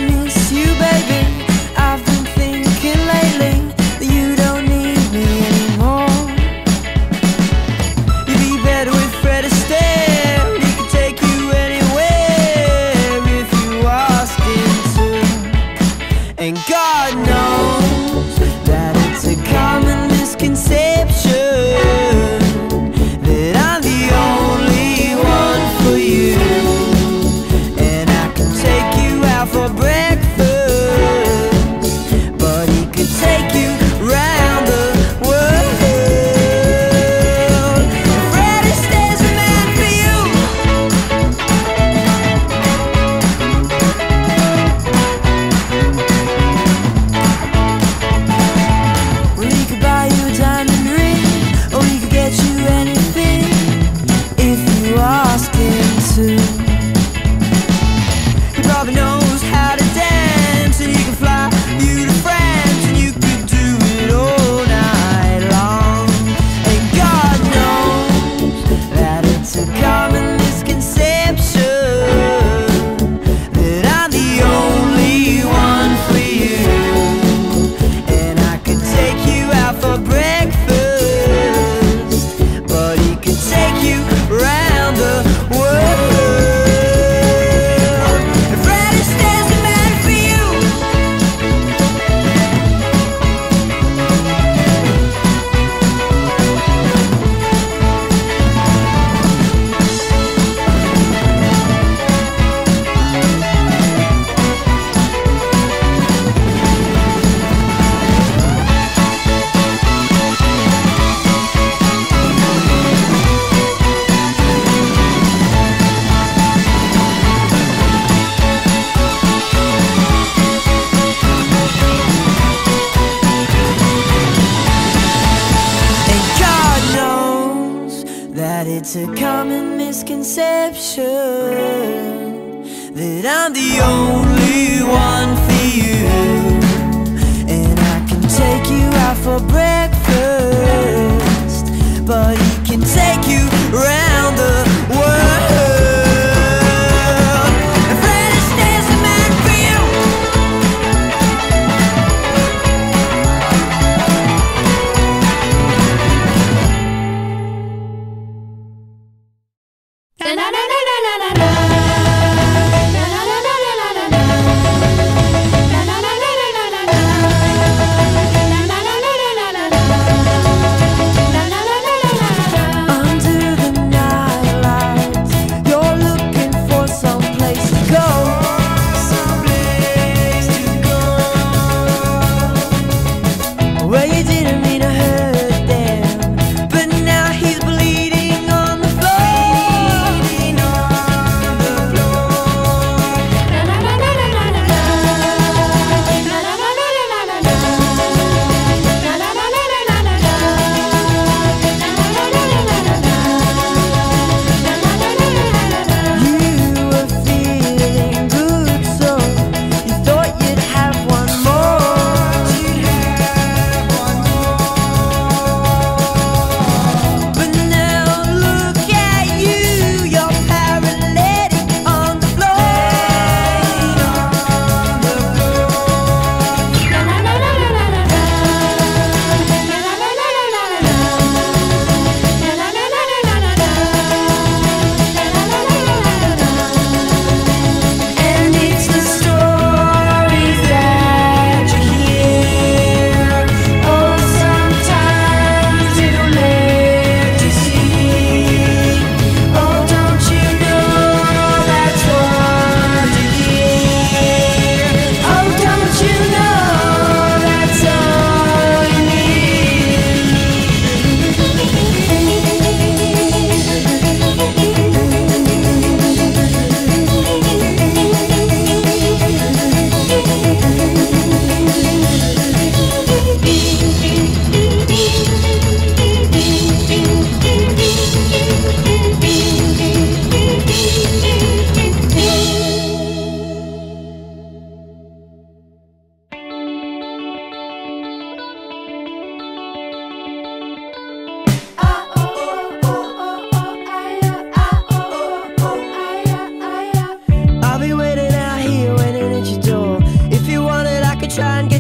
miss you, baby. I've been thinking lately that you don't need me anymore. You'd be better with Fred Astaire. He could take you anywhere if you ask him to. And God knows that it's a common misconception that I'm the only one for you. And I can take you out for breakfast, but he could take you round the world. Fred Astaire's the man for you. Well, he could buy you a diamond ring, or he could get you anything if you ask him to. He probably knows how to dance, and he can fly you to France, and you could do it all night long. And God knows that it's a common misconception that I'm the only one for you. And I could take you out for breakfast, but he could take you round the world. And Fred Astaire's the man for you. And God knows that it's a common misconception that I'm the only one for you. And I can take you out for breakfast, but he can take you round the world. And Fred Astaire's the man for you. Na na na na na na na na na na na na na na na.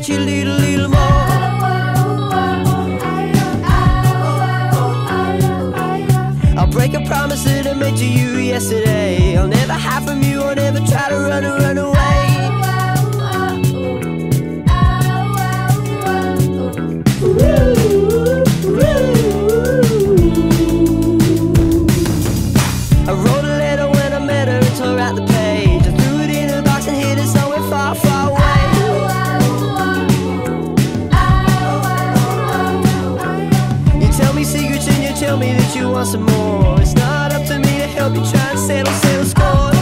get you a little more. I'll break a promise that I made to you yesterday. I'll never hide from you, I'll never try to run away. I wrote a letter when I met her and tore out the page. I threw it in a box and hid it somewhere far, far away. You tell me secrets and you tell me that you want some more. It's not up to me to help you try and settle score.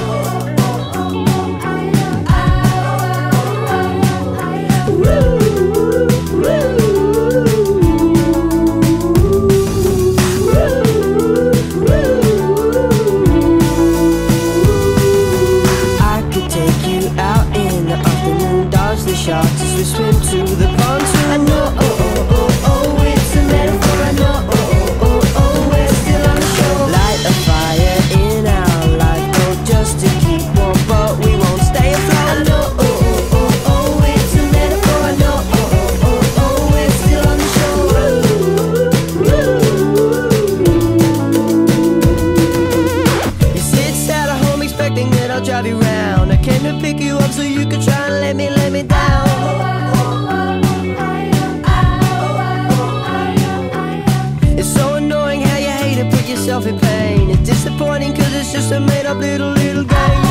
Sharks as we swim to the pontoon. I know, it's a metaphor. I know, we're still on the shore. Light a fire in our life, just to keep warm, but we won't stay afloat. I know, it's a metaphor. I know, we're still on the shore. You sit sad at home expecting that I'll drive you round. I came to pick you up so you could try and let me down. It's so annoying how you hate to put yourself in pain. It's disappointing cause it's just a made up little game.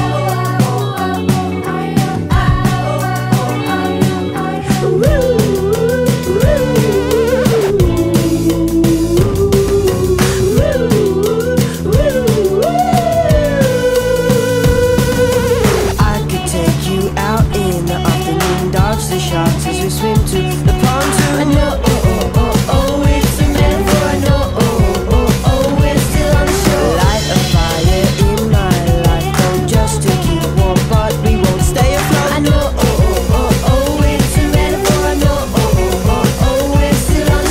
The sharks as we swim to the pontoon. I know, it's a metaphor. I know, we're still on the shore. Light a fire in my life, just to keep warm, but we won't stay afloat. I know, it's a metaphor. I know, we're still on the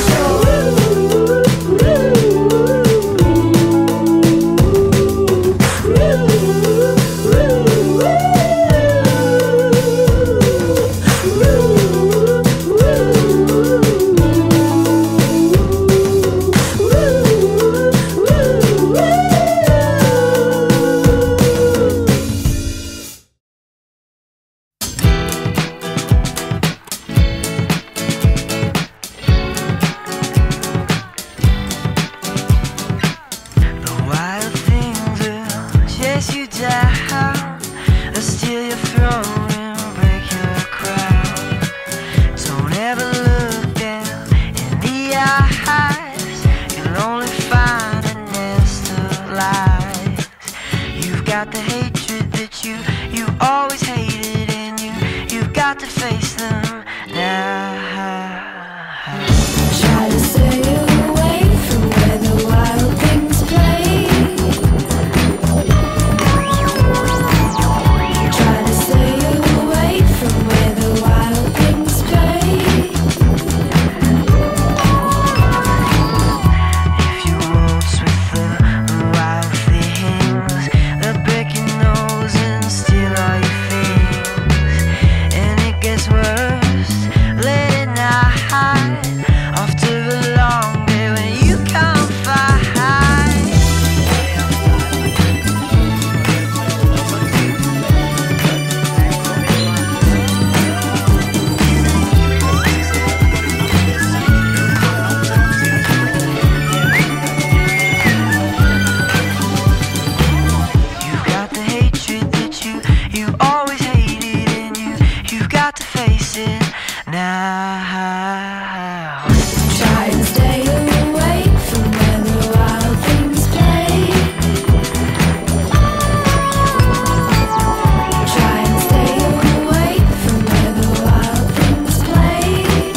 got the hatred that you always hated, and you've got to face them now. Try to stay away from where the wild things play. Try to stay away from where the wild things play. If you waltz with the wild things, they'll break your nose and steal all your things. And it gets worse late at night, after the long day when you can't fight. You've got the hatred that you always hated, and you've got to face it now. Try and stay away from where the wild things play. Try and stay away from where the wild things play.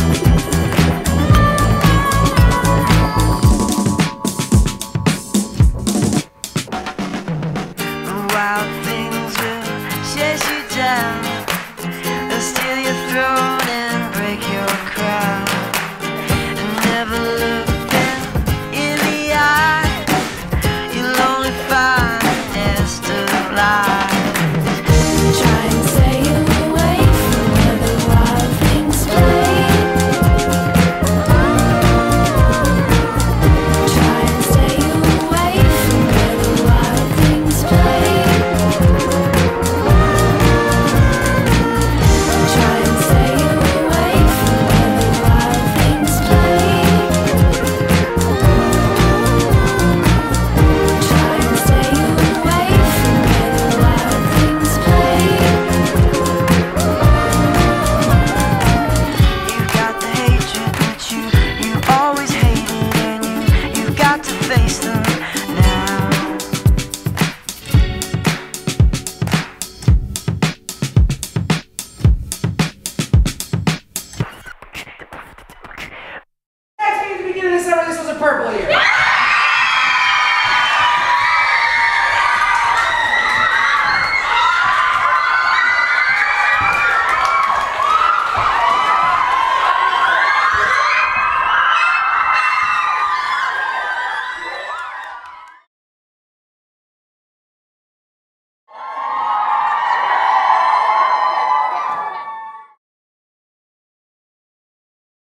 The wild things will chase you down, they'll steal your throne.